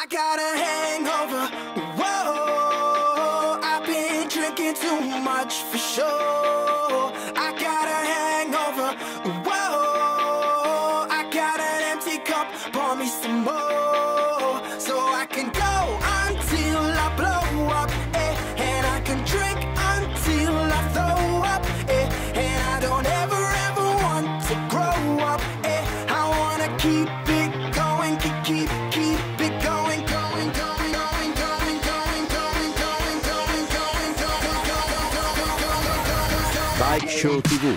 I got a hangover, whoa, I've been drinking too much for sure. I got a hangover, whoa, I got an empty cup, pour me some more. So I can go until I blow up, and I can drink until I throw up, and I don't ever want to grow up, I wanna keep it going, keep it going, going. Bike Show TV.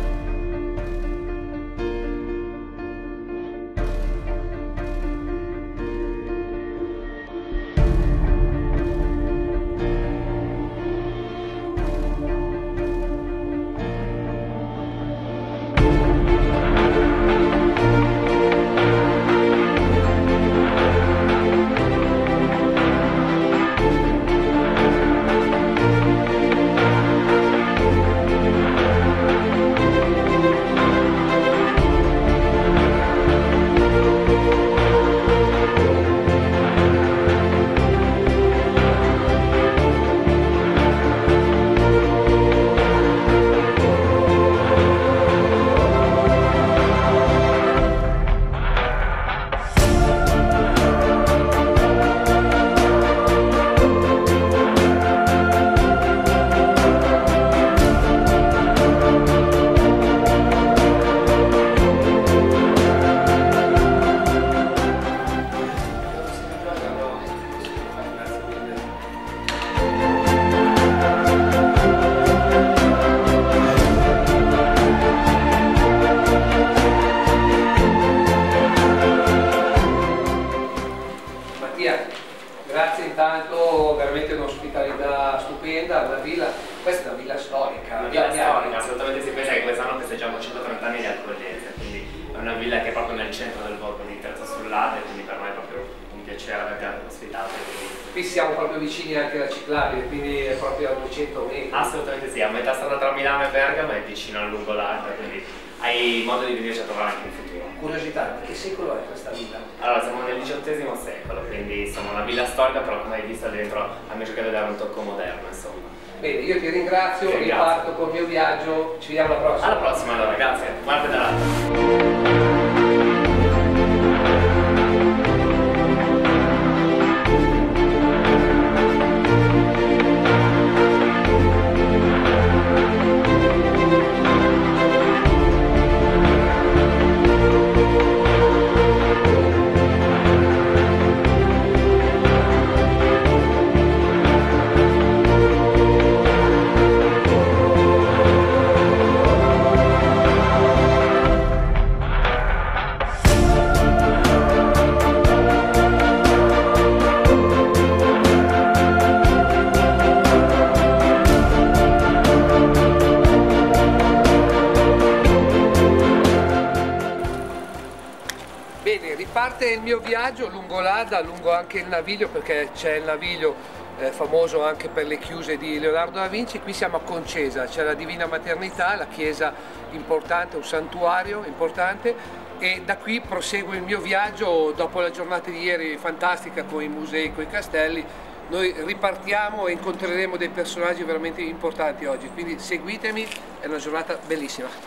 Grazie intanto, veramente un'ospitalità stupenda, una villa, questa è una villa storica. Una villa storica, assolutamente si pensa che quest'anno festeggiamo 130 anni di accoglienza, quindi è una villa che è proprio nel centro del borgo di Terzo Sullate, quindi per noi è proprio un piacere averti ospitato. Qui siamo proprio vicini anche alla ciclabile, quindi è proprio a 200 metri. Assolutamente sì, a metà strada tra Milano e Bergamo e vicino al Lungolata, quindi hai modo di venirci a trovare anche in futuro. Curiosità, di che secolo è questa villa? Allora, siamo nel XVIII secolo, quindi insomma una villa storica, però come hai visto dentro abbiamo cercato di dare un tocco moderno, insomma. Bene, io ti ringrazio, riparto col mio viaggio, ci vediamo alla prossima. Alla prossima allora, grazie, buona pedalata. Bene, riparte il mio viaggio lungo l'Adda, lungo anche il Naviglio, perché c'è il Naviglio famoso anche per le chiuse di Leonardo da Vinci. Qui siamo a Concesa, c'è la Divina Maternità, la chiesa importante, un santuario importante, e da qui proseguo il mio viaggio dopo la giornata di ieri fantastica con i musei, con i castelli. Noi ripartiamo e incontreremo dei personaggi veramente importanti oggi, quindi seguitemi, è una giornata bellissima.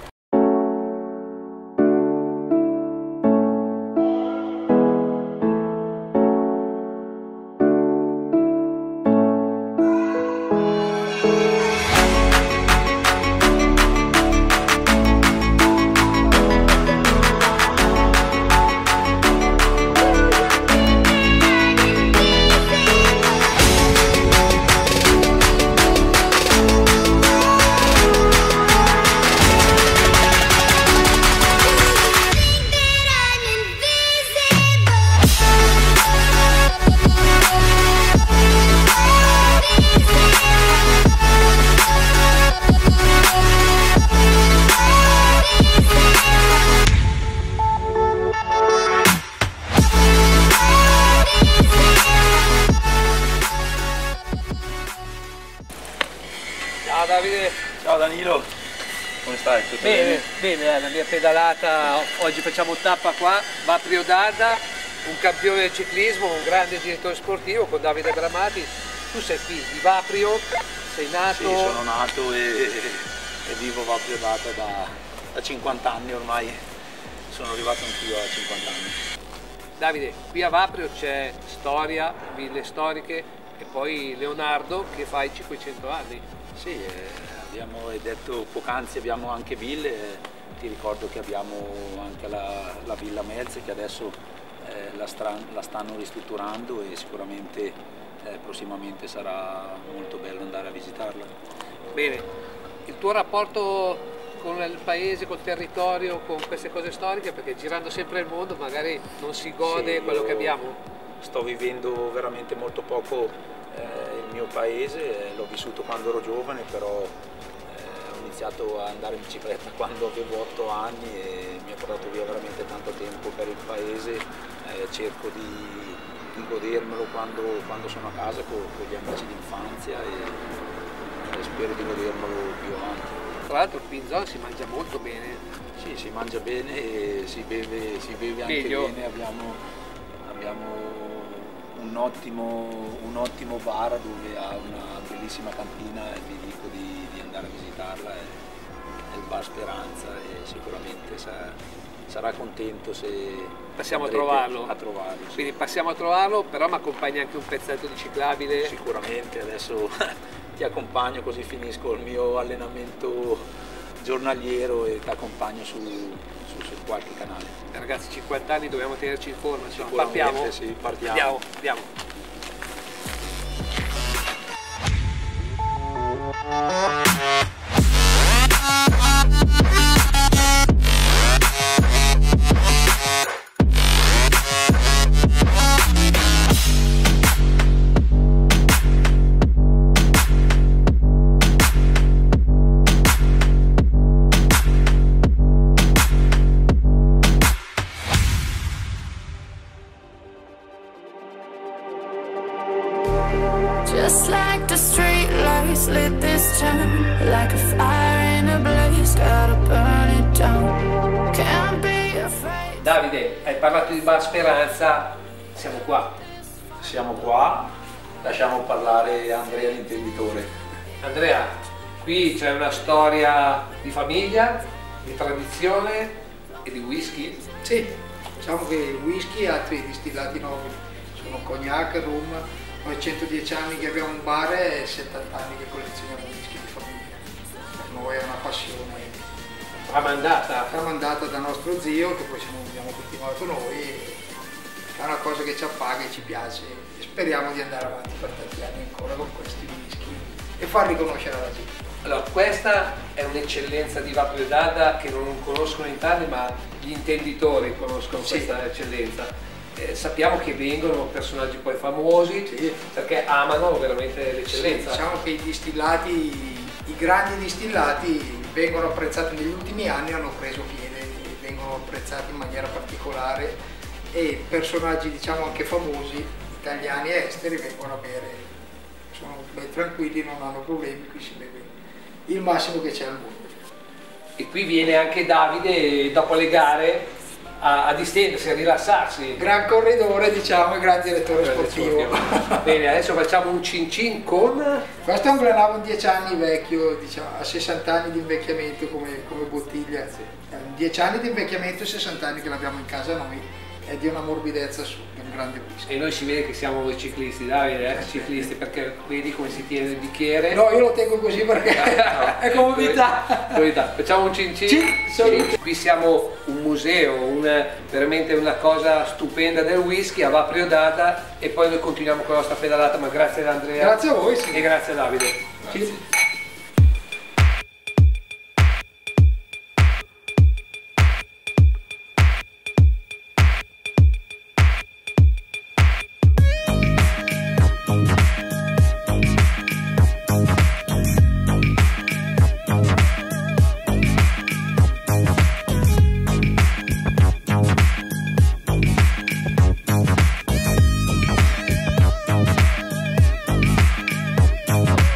Ciao Davide. Ciao Danilo, come stai? Tutto bene? Bene, la mia pedalata, oggi facciamo tappa qua, Baprio d'Adda, un campione del ciclismo, un grande direttore sportivo con Davide Bramati. Tu sei qui di Vaprio, sei nato... Sì, sono nato e vivo Vaprio Data da 50 anni ormai, sono arrivato anch'io a 50 anni. Davide, qui a Vaprio c'è storia, ville storiche e poi Leonardo che fa i 500 anni. Sì, abbiamo detto poc'anzi, abbiamo anche ville, ti ricordo che abbiamo anche la Villa Melze che adesso la stanno ristrutturando e sicuramente prossimamente sarà molto bello andare a visitarla. Bene, il tuo rapporto con il paese, col territorio, con queste cose storiche, perché girando sempre il mondo magari non si gode Sì, quello che abbiamo. Sto vivendo veramente molto poco il mio paese, l'ho vissuto quando ero giovane, però ho iniziato a andare in bicicletta quando avevo 8 anni e mi ha portato via veramente tanto tempo per il paese, cerco di godermelo quando sono a casa con gli amici d'infanzia e spero di godermelo più avanti. Tra l'altro qui in zona si mangia molto bene. Sì, si mangia bene e si beve anche Meglio. bene, abbiamo un ottimo bar dove ha una bellissima cantina e vi dico di andare a visitarla, è il Bar Speranza e sicuramente sarà contento se Passiamo a andrete trovarlo. a trovarlo, sì. Quindi passiamo a trovarlo, però mi accompagna anche un pezzetto di ciclabile. Sicuramente adesso ti accompagno così finisco il mio allenamento giornaliero e ti accompagno su qualche canale. Ragazzi, 50 anni dobbiamo tenerci in forma, insomma. Sicuramente, Partiamo? sì, partiamo. Andiamo. Just like the street lights lit this town, like a fire in a blaze, gotta burn it down. Can't be afraid. Davide, hai parlato di Bar Speranza, siamo qua. Siamo qua, lasciamo parlare Andrea l'intenditore. Andrea, qui c'è una storia di famiglia, di tradizione e di whisky. Sì, diciamo che il whisky ha altri distillati nobili, sono cognac, rum, noi 110 anni che abbiamo un bar e 70 anni che collezioniamo whisky di famiglia. Per noi è una passione tramandata da nostro zio, che poi abbiamo continuato noi, è una cosa che ci appaga e ci piace e speriamo di andare avanti per tanti anni ancora con questi whisky e far riconoscere alla gente. Allora, questa è un'eccellenza di Vaprio Dada che non conoscono in Italia, ma gli intenditori conoscono Sì. questa eccellenza. Sappiamo che vengono personaggi poi famosi, Sì. perché amano veramente l'eccellenza. Diciamo che i grandi distillati vengono apprezzati negli ultimi anni, hanno preso piede, vengono apprezzati in maniera particolare e personaggi diciamo anche famosi, italiani e esteri, vengono a bere, sono ben tranquilli, non hanno problemi, qui si beve il massimo che c'è al mondo. E qui viene anche Davide dopo le gare a distendersi, a rilassarsi. Gran corridore diciamo e gran direttore sportivo. Bene, adesso facciamo un cin cin con... Questo è un Glenavon 10 anni vecchio, diciamo, a 60 anni di invecchiamento come bottiglia. 10 anni di invecchiamento e 60 anni che l'abbiamo in casa noi, è di una morbidezza su, è un grande whisky. E noi si vede che siamo dei ciclisti, Davide, ciclisti, perché vedi come si tiene il bicchiere. No, io lo tengo così perché è comodità. Comodità. Facciamo un cin cin. Sì. Qui siamo un museo, veramente una cosa stupenda del whisky a Vaprio Dada e poi noi continuiamo con la nostra pedalata, ma grazie ad Andrea. Grazie a voi. Sì. E grazie a Davide. Sì.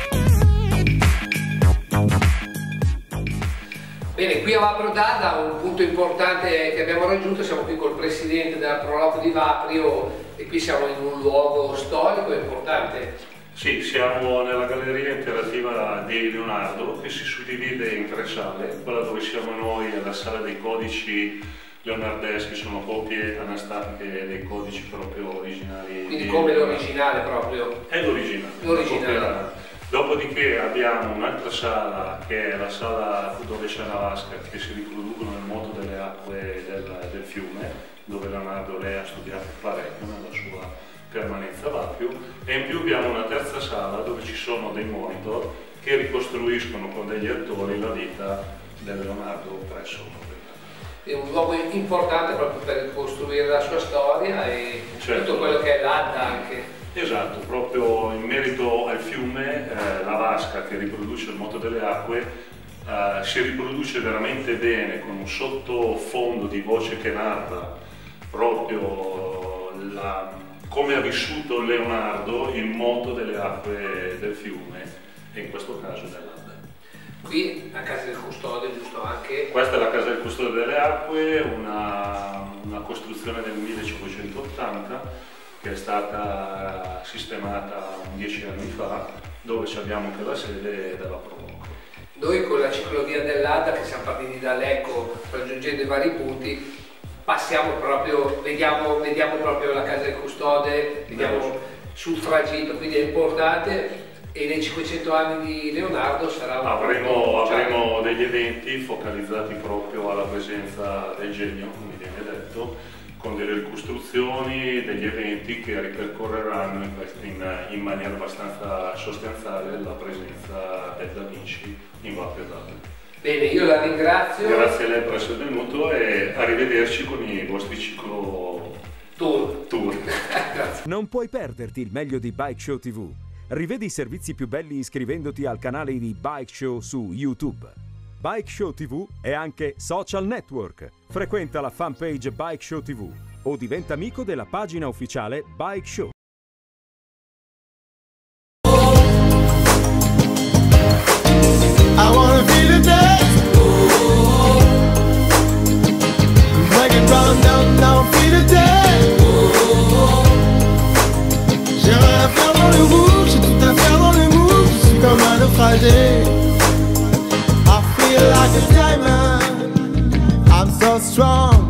Bene, qui a Vaprio Dada un punto punto importante che abbiamo raggiunto, siamo qui col presidente della Proloco di Vaprio e qui siamo in un luogo storico e importante. Sì, siamo nella galleria interattiva di Leonardo che si suddivide in 3 sale. Quella dove siamo noi è la sala dei codici leonardeschi, sono copie anastatiche dei codici proprio originali. Quindi come l'originale proprio? È l'originale. Dopodiché abbiamo un'altra sala che è la sala dove c'è la vasca, che si riproducono nel moto delle acque del fiume, dove Leonardo lei ha studiato parecchio nella sua permanenza a Vaprio, e in più abbiamo una terza sala dove ci sono dei monitor che ricostruiscono con degli attori la vita del Leonardo presso il proprietario. È un luogo importante proprio per ricostruire la sua storia e certo, tutto quello che è l'Adda anche. Esatto, proprio in merito al fiume, la vasca che riproduce il moto delle acque si riproduce veramente bene con un sottofondo di voce che narra proprio come ha vissuto Leonardo il moto delle acque del fiume e in questo caso dell'Adda. Qui a casa del custode, giusto anche? Questa è la casa del custode delle acque, una costruzione del 1580 che è stata sistemata 10 anni fa, dove abbiamo anche la sede della Proloco. Noi con la ciclovia dell'Adda, che siamo partiti da Lecco raggiungendo i vari punti, passiamo proprio, vediamo proprio la casa del custode, vediamo sul tragitto, quindi è importante. E nei 500 anni di Leonardo sarà avremo degli eventi focalizzati proprio alla presenza del genio, come viene detto, con delle ricostruzioni, degli eventi che ripercorreranno in maniera abbastanza sostanziale la presenza del Da Vinci in Vaprio d'Adda. Bene, io la ringrazio. Grazie a lei per essere venuto e arrivederci con i vostri ciclo tour. Grazie. Non puoi perderti il meglio di Bike Show TV. Rivedi i servizi più belli iscrivendoti al canale di Bike Show su YouTube. Bike Show TV è anche social network. Frequenta la fanpage Bike Show TV o diventa amico della pagina ufficiale Bike Show. I wanna feel the dance. Break it down, feel the dance. J'aimerais faire dans le rouge, j'ai tout à faire dans le move. Je suis comme un naufragé. I feel like a diamond. I'm so strong.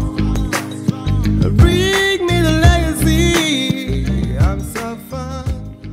Bring me the legacy. I'm so fun.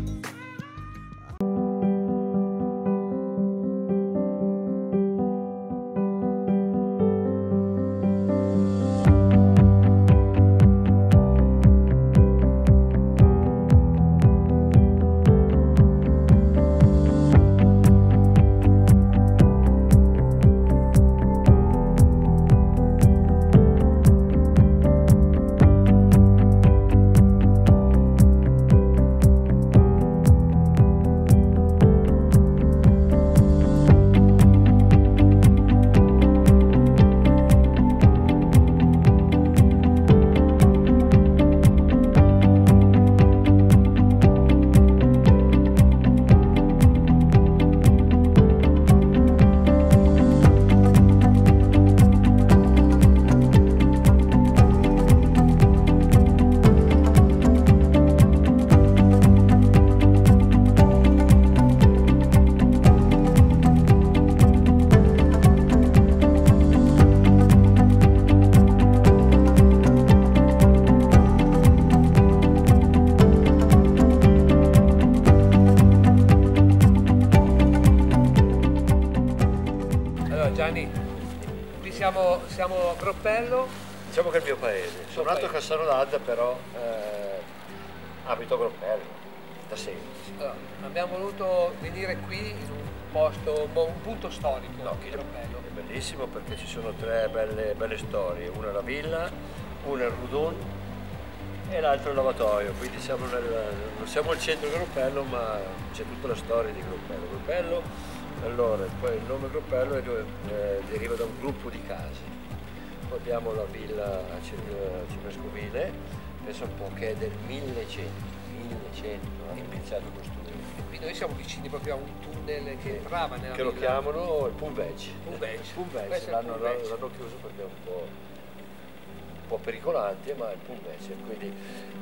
Siamo a Groppello. Diciamo che è il mio paese. Sono nato a Cassano d'Adda, però abito a Groppello da sempre. Allora, abbiamo voluto venire qui in un posto, un punto storico. No, Groppello è bellissimo perché ci sono 3 belle storie. Una è la villa, una è il Rudon e l'altro è il lavatoio. Quindi non siamo al centro di Groppello, ma c'è tutta la storia di Groppello. Allora, poi il nome Groppello deriva da un gruppo di case. Poi abbiamo la villa Cimescovile, penso un po' che è del 1100. 1100 hanno iniziato a costruire. Qui noi siamo vicini proprio a un tunnel che entrava nella Che lo villa. chiamano il Punvec. Punvec. Questo è il L'hanno Punvec. chiuso perché è un po' pericolante, ma è il Punvec. Quindi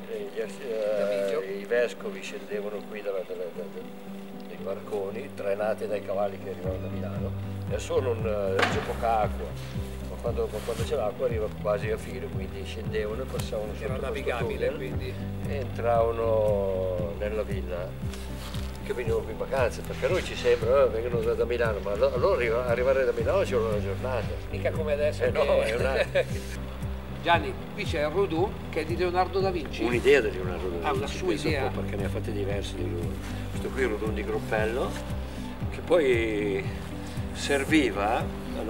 i vescovi scendevano qui dai barconi, trainati dai cavalli che arrivavano da Milano. Adesso non c'è poca acqua, ma quando c'è l'acqua arriva quasi a filo, quindi scendevano e passavano sotto Era questo navigabile, tunnel quindi. e entravano nella villa, che venivano qui in vacanza, perché a noi ci sembra, vengono da Milano, ma allora arrivare da Milano ci vuole una giornata. Mica come adesso. No, è Gianni, qui c'è il Rodin che è di Leonardo da Vinci. un'idea di Leonardo da Vinci. Una sua penso idea. un po' perché ne ha fatte diverse di lui. Questo qui è il Rodin di Groppello, che poi serviva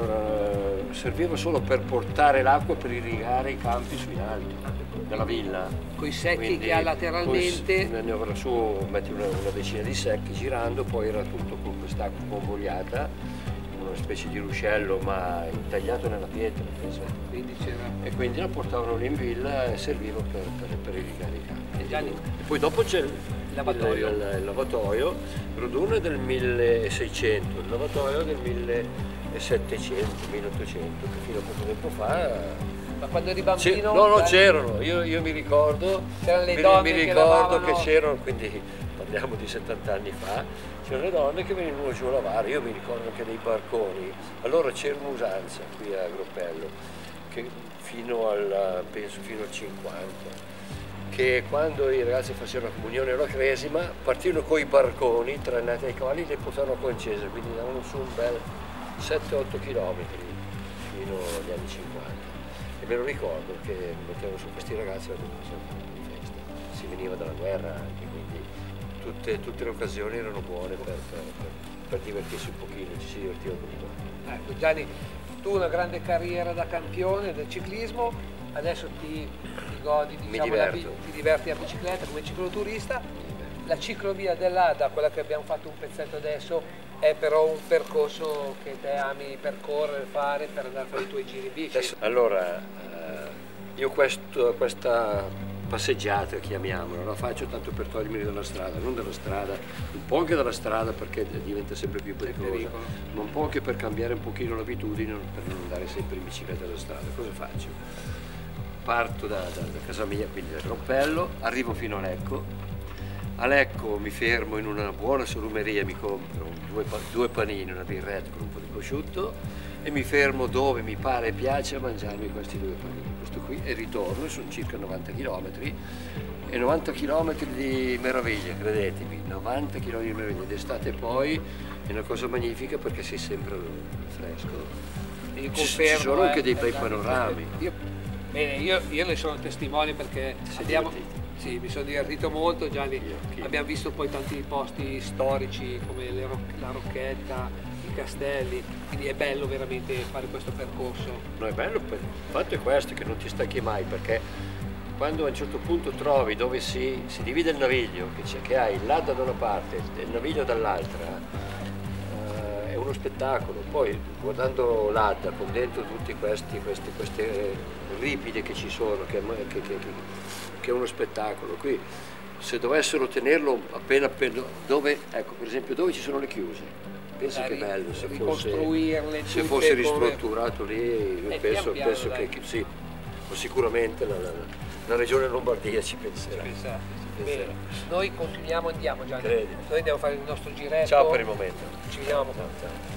solo per portare l'acqua per irrigare i campi su in alto della villa. Con i secchi Quindi, che ha lateralmente. ne avrà su, metti una decina di secchi girando, poi era tutto con quest'acqua convogliata, una specie di ruscello ma intagliato nella pietra, penso. Quindi c'era. E quindi la portavano lì in villa e serviva per irrigare i campi. Gianni. E poi dopo c'è il lavatoio. il lavatoio. Rodun è del 1600, il lavatoio del 1700, 1800, che fino a poco tempo fa. Ma quando eri bambino? No, c'erano, io mi ricordo, C'erano le donne mi che ricordo lavavano. che c'erano, quindi parliamo di 70 anni fa, c'erano le donne che venivano giù a lavare, io mi ricordo anche dei barconi. Allora c'era un'usanza qui a Groppello, che penso fino al 50, che quando i ragazzi facevano la comunione o la cresima, partivano con i barconi trainati ai cavalli e li portavano a Concesa, quindi andavano su un bel 7-8 km fino agli anni 50. E me lo ricordo che mettevano su questi ragazzi e facevano di festa. Si veniva dalla guerra anche, quindi tutte le occasioni erano buone per divertirsi un pochino, ci si divertiva tutto. Ecco, Gianni, tu una grande carriera da campione del ciclismo, adesso ti godi, diciamo, ti diverti a bicicletta come cicloturista. La ciclovia dell'Adda, quella che abbiamo fatto un pezzetto adesso, è però un percorso che te ami percorrere, fare per andare a fare i tuoi giri in bici. Allora, io questa passeggiata, chiamiamola, la faccio tanto per togliermi dalla strada, non dalla strada, un po' anche dalla strada perché diventa sempre più pericolosa, ma un po' anche per cambiare un pochino l'abitudine, per non andare sempre in bicicletta dalla strada. Cosa faccio? Parto da casa mia, quindi da Groppello, arrivo fino a Lecco. A Lecco mi fermo in una buona salumeria, mi compro due panini, una birretta con un po' di prosciutto e mi fermo dove mi pare e piace a mangiarmi questi due panini. Questo qui e ritorno, sono circa 90 km e 90 km di meraviglia, credetemi, 90 km di meraviglia. D'estate poi è una cosa magnifica perché sei sempre al fresco. Ci sono anche dei bei panorami. Io ne sono testimone perché sì, mi sono divertito molto, Gianni. Abbiamo visto poi tanti posti storici come la Rocchetta, i castelli, quindi è bello veramente fare questo percorso. No, è bello, il fatto è questo, che non ti stanchi mai, perché quando a un certo punto trovi dove si divide il naviglio, che hai l'Adda da una parte e il naviglio dall'altra, è uno spettacolo. Poi guardando l'Adda con dentro tutti queste ripide che ci sono, che è uno spettacolo. Qui se dovessero tenerlo appena dove, ecco, per esempio dove ci sono le chiuse, penso che è bello se fosse ristrutturato lì, penso che sì, sicuramente la regione Lombardia ci penserà. Bene, noi continuiamo, andiamo Gianni. Credi. Noi andiamo a fare il nostro giretto. Ciao per il momento. Ci vediamo. Ciao.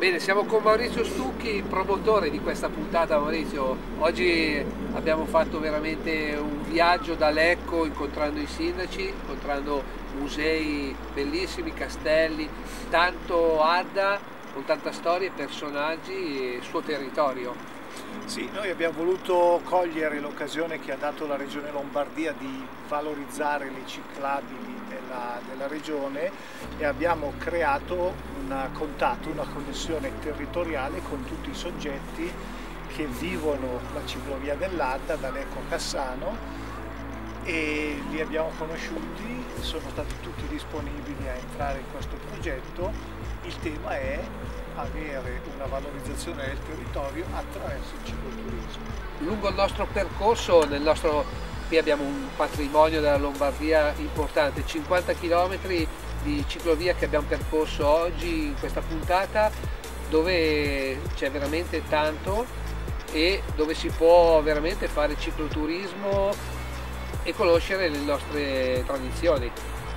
Bene, siamo con Maurizio Stucchi, promotore di questa puntata. Maurizio, oggi abbiamo fatto veramente un viaggio da Lecco, incontrando i sindaci, incontrando musei bellissimi, castelli, tanto Adda, con tanta storia e personaggi e il suo territorio. Sì, noi abbiamo voluto cogliere l'occasione che ha dato la Regione Lombardia di valorizzare le ciclabili della Regione e abbiamo creato un contatto, una connessione territoriale con tutti i soggetti che vivono la ciclovia dell'Adda da Lecco a Cassano, e li abbiamo conosciuti, sono stati tutti disponibili a entrare in questo progetto. Il tema è avere una valorizzazione del territorio attraverso il cicloturismo. Lungo il nostro percorso, qui abbiamo un patrimonio della Lombardia importante, 50 km di ciclovia che abbiamo percorso oggi in questa puntata, dove c'è veramente tanto e dove si può veramente fare cicloturismo e conoscere le nostre tradizioni.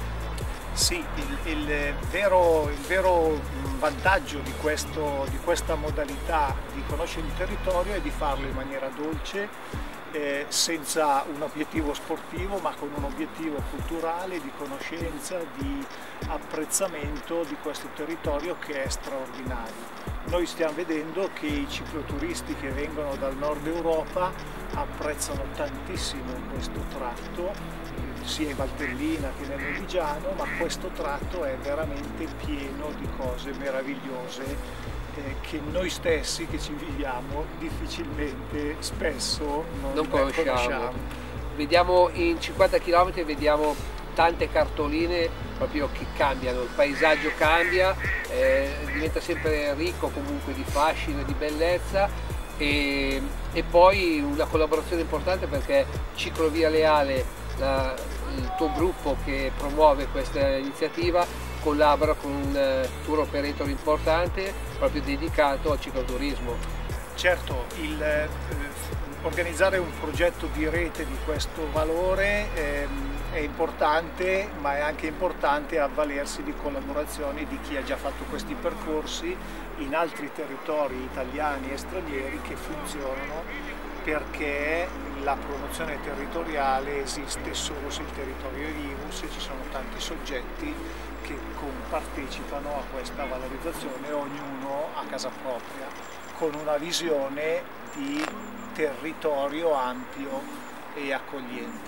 Sì, il vero vantaggio di questa modalità di conoscere il territorio è di farlo in maniera dolce, senza un obiettivo sportivo, ma con un obiettivo culturale, di conoscenza, di apprezzamento di questo territorio che è straordinario. Noi stiamo vedendo che i cicloturisti che vengono dal nord Europa apprezzano tantissimo questo tratto, sia in Valtellina che nel Lodigiano, ma questo tratto è veramente pieno di cose meravigliose che noi stessi che ci viviamo difficilmente spesso non conosciamo. Vediamo in 50 km, vediamo tante cartoline proprio che cambiano, il paesaggio cambia, diventa sempre ricco comunque di fascino e di bellezza, e poi una collaborazione importante perché Ciclovia Leale, il tuo gruppo che promuove questa iniziativa, collabora con un tour operator importante proprio dedicato al cicloturismo. Certo, organizzare un progetto di rete di questo valore è importante, ma è anche importante avvalersi di collaborazioni di chi ha già fatto questi percorsi in altri territori italiani e stranieri che funzionano, perché la promozione territoriale esiste solo se il territorio è vivo, se ci sono tanti soggetti che partecipano a questa valorizzazione, ognuno a casa propria, con una visione di territorio ampio e accogliente.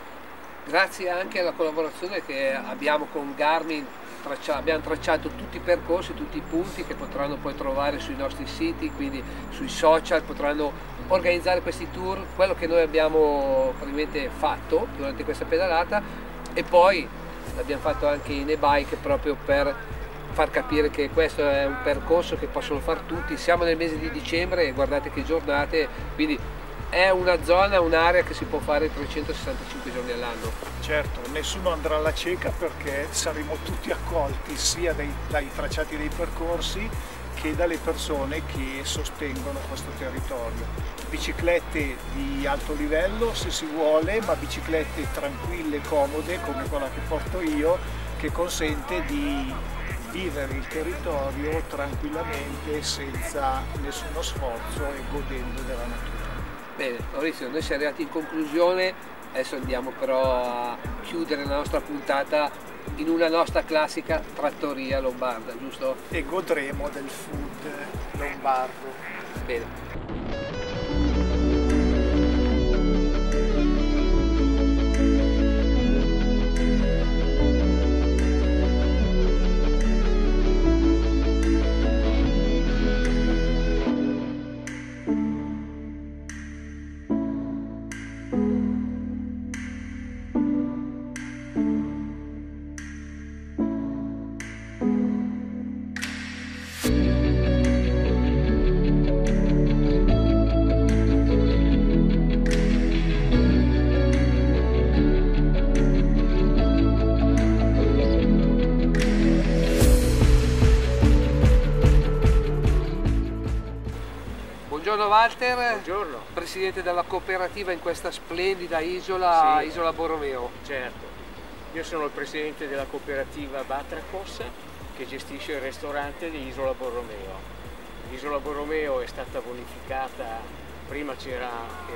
Grazie anche alla collaborazione che abbiamo con Garmin, abbiamo tracciato tutti i percorsi, tutti i punti che potranno poi trovare sui nostri siti, quindi sui social, potranno organizzare questi tour, quello che noi abbiamo probabilmente fatto durante questa pedalata, e poi l'abbiamo fatto anche in e-bike proprio per far capire che questo è un percorso che possono fare tutti. Siamo nel mese di dicembre e guardate che giornate, quindi è una zona, un'area che si può fare 365 giorni all'anno. Certo, nessuno andrà alla cieca perché saremo tutti accolti sia dai tracciati dei percorsi che dalle persone che sostengono questo territorio. Biciclette di alto livello se si vuole, ma biciclette tranquille, comode come quella che porto io, che consente di vivere il territorio tranquillamente senza nessuno sforzo e godendo della natura. Bene, Maurizio, noi siamo arrivati in conclusione, adesso andiamo però a chiudere la nostra puntata in una nostra classica trattoria lombarda, giusto? E godremo del food lombardo. Bene. Buongiorno Walter, Buongiorno. Presidente della cooperativa in questa splendida isola, Sì. Isola Borromeo. Certo, io sono il presidente della cooperativa Batracos che gestisce il ristorante di Isola Borromeo. l'isola Borromeo è stata bonificata, prima era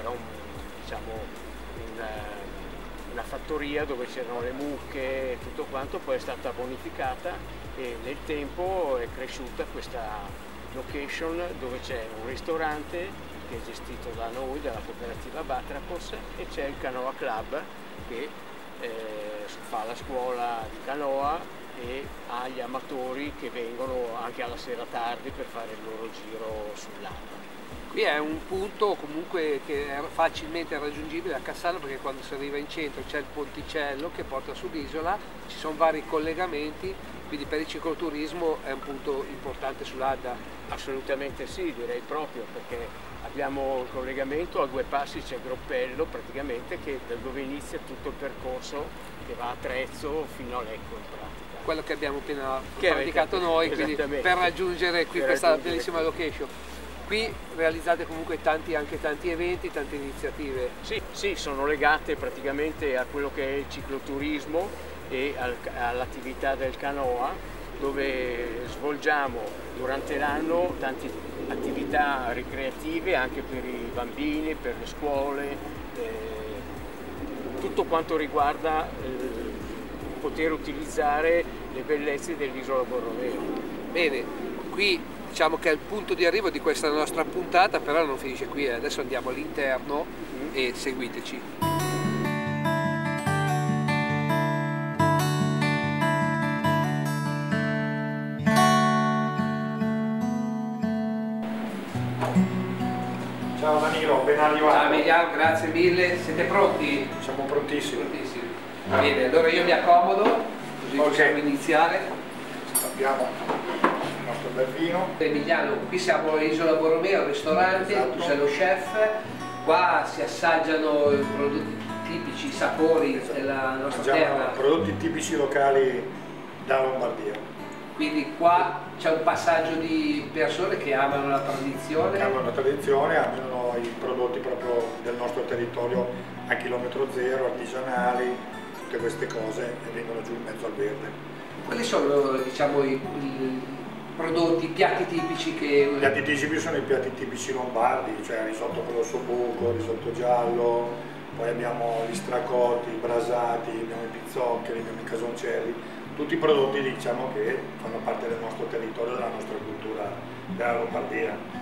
una fattoria dove c'erano le mucche e tutto quanto, poi è stata bonificata e nel tempo è cresciuta questa location dove c'è un ristorante che è gestito da noi, dalla cooperativa Batracos, e c'è il Canoa Club che fa la scuola di canoa e ha gli amatori che vengono anche alla sera tardi per fare il loro giro sull'acqua. Qui è un punto comunque che è facilmente raggiungibile a Cassano, perché quando si arriva in centro c'è il ponticello che porta sull'isola, ci sono vari collegamenti, quindi per il cicloturismo è un punto importante sull'Adda. Assolutamente sì, direi proprio, perché abbiamo il collegamento, a 2 passi c'è Groppello praticamente, da dove inizia tutto il percorso che va a Trezzo fino a Lecco in pratica. Quello che abbiamo appena praticato noi, quindi per raggiungere qui questa bellissima location. Qui realizzate comunque tanti eventi, tante iniziative. Sì, sono legate praticamente a quello che è il cicloturismo e all'attività del canoa, dove svolgiamo durante l'anno tante attività ricreative anche per i bambini, per le scuole, tutto quanto riguarda poter utilizzare le bellezze dell'isola Borromeo. Bene, qui diciamo che è il punto di arrivo di questa nostra puntata, però non finisce qui, adesso andiamo all'interno e seguiteci. Ciao Danilo, ben arrivato. Ciao Emiliano, grazie mille. Siete pronti? Siamo prontissimi. Bene, allora io mi accomodo, così possiamo iniziare. Abbiamo il nostro bel vino. Emiliano, qui siamo a Isola Borromeo, al ristorante, esatto. Tu sei lo chef. Qua si assaggiano i prodotti tipici, i sapori della nostra terra. Prodotti tipici locali da Lombardia. Quindi qua c'è un passaggio di persone che amano la tradizione. Che amano la tradizione, amano i prodotti proprio del nostro territorio a chilometro zero, artigianali, tutte queste cose, e vengono giù in mezzo al verde. Quali sono, diciamo, i prodotti, i piatti tipici che... I piatti tipici sono i piatti tipici lombardi, cioè risotto con l'ossobuco, risotto giallo, poi abbiamo gli stracotti, i brasati, abbiamo i pizzoccheri, abbiamo i casoncelli. Tutti i prodotti, diciamo, che fanno parte del nostro territorio, della nostra cultura della Lombardia.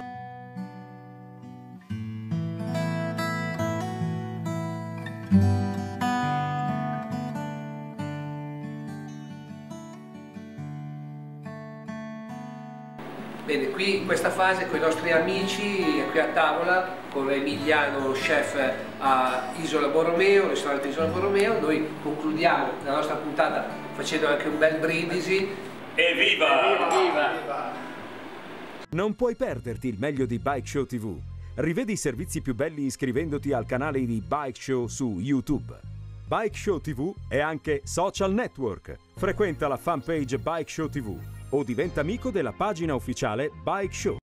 Bene, qui in questa fase con i nostri amici, qui a tavola, con Emiliano, chef a Isola Borromeo, ristorante Isola Borromeo, noi concludiamo la nostra puntata facendo anche un bel brindisi. Evviva! Viva! Non puoi perderti il meglio di Bike Show TV. Rivedi i servizi più belli iscrivendoti al canale di Bike Show su YouTube. Bike Show TV è anche social network. Frequenta la fanpage Bike Show TV o diventa amico della pagina ufficiale Bike Show.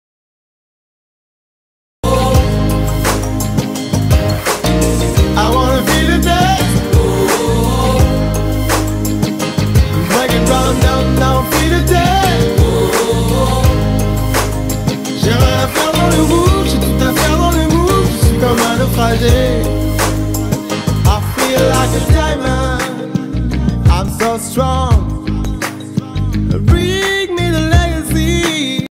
I wanna feel the dance. Break it down, feel the dance. J'ai rien à faire dans le mood, j'ai tout à faire dans le mood. Je suis comme un naufragé. I feel like a diamond. I'm so strong.